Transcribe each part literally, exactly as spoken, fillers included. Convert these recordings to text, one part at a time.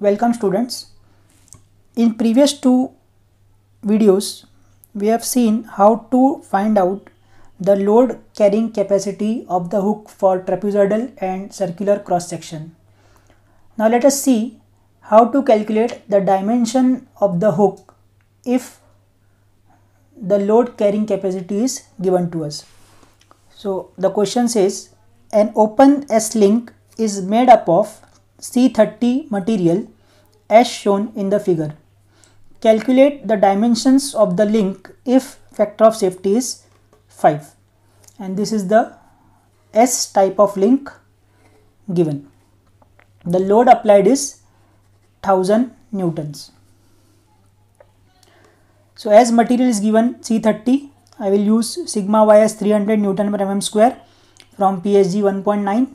Welcome students. In previous two videos we have seen how to find out the load carrying capacity of the hook for trapezoidal and circular cross section. Now let us see how to calculate the dimension of the hook if the load carrying capacity is given to us. So the question says an open S-link is made up of C thirty material as shown in the figure. Calculate the dimensions of the link if factor of safety is five, and this is the S type of link given. The load applied is one thousand newtons. So as material is given C thirty, I will use sigma y as three hundred newton per mm square from P S G one point nine.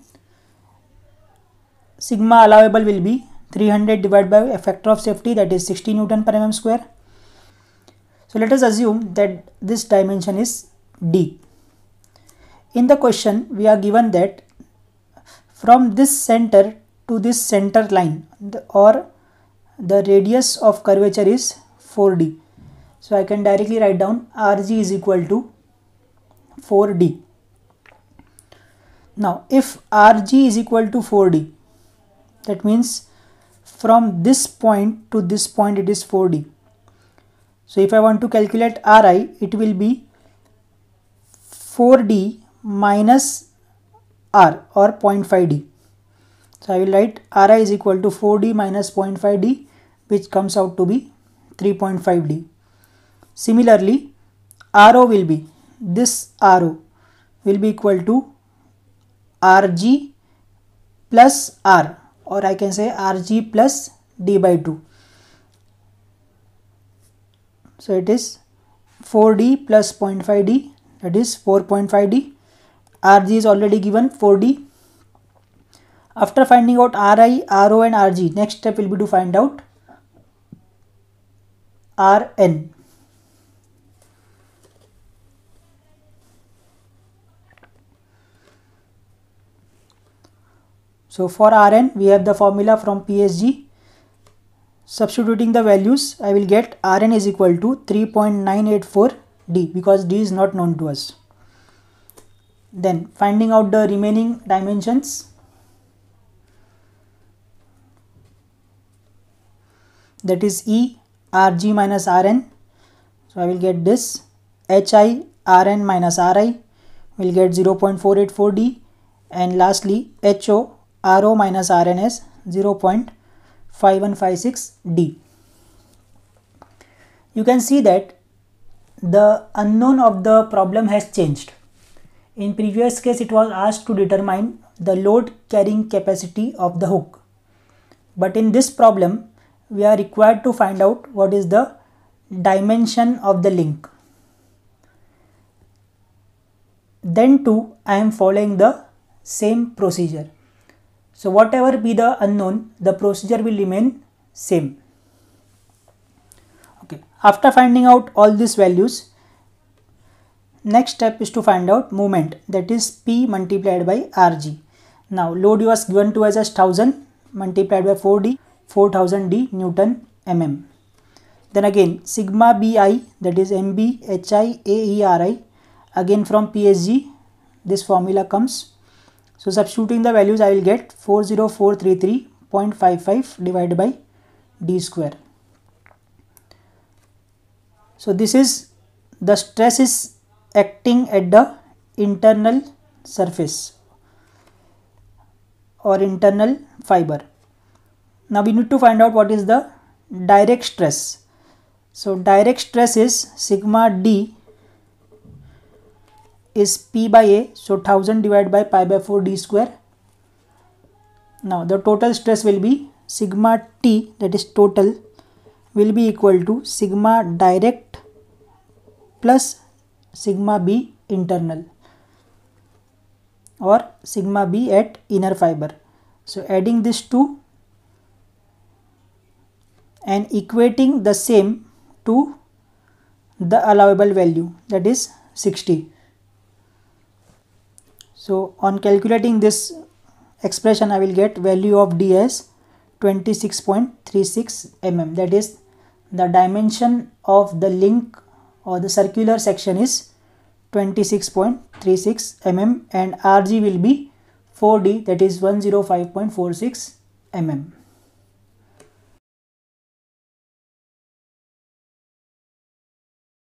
Sigma allowable will be three hundred divided by a factor of safety, that is sixty newton per mm square. So let us assume that this dimension is D. In the question we are given that from this center to this center line the, or the radius of curvature is four D. So I can directly write down R G is equal to four D. Now if R G is equal to four D, that means from this point to this point it is four D. So if I want to calculate R I, it will be four D minus R or zero point five D. So I will write R I is equal to four D minus zero point five D, which comes out to be three point five D. Similarly, R O will be, this R O will be equal to R G plus R, or I can say R G plus D by two. So it is four D plus zero point five D, that is four point five D. R G is already given four D. After finding out R I, R O and R G, next step will be to find out R N. So for R N we have the formula from P S G. Substituting the values, I will get R N is equal to three point nine eight four D, because D is not known to us. Then finding out the remaining dimensions, that is E R G minus R N. So I will get this H I R N minus R I will get zero point four eight four D, and lastly H O R O minus R N is zero point five one five six D. You can see that the unknown of the problem has changed. In previous case it was asked to determine the load carrying capacity of the hook, but in this problem we are required to find out what is the dimension of the link. Then too I am following the same procedure. So whatever be the unknown, the procedure will remain same. Okay. After finding out all these values, next step is to find out moment, that is P multiplied by R G. Now load was given to us as one thousand multiplied by four D, four thousand D Newton mm. Then again sigma B I, that is M B H I A E R I, again from P S G this formula comes. So substituting the values, I will get four zero four three three point five five divided by D square. So this is the stress is acting at the internal surface or internal fiber. Now we need to find out what is the direct stress. So direct stress is sigma D is P by A, so one thousand divided by pi by four D square. Now the total stress will be sigma T, that is total, will be equal to sigma direct plus sigma B internal, or sigma B at inner fiber. So adding this two and equating the same to the allowable value, that is sixty. So on calculating this expression, I will get value of D as twenty-six point three six millimeters. That is, the dimension of the link or the circular section is twenty-six point three six millimeters, and R G will be four D, that is one hundred five point four six millimeters.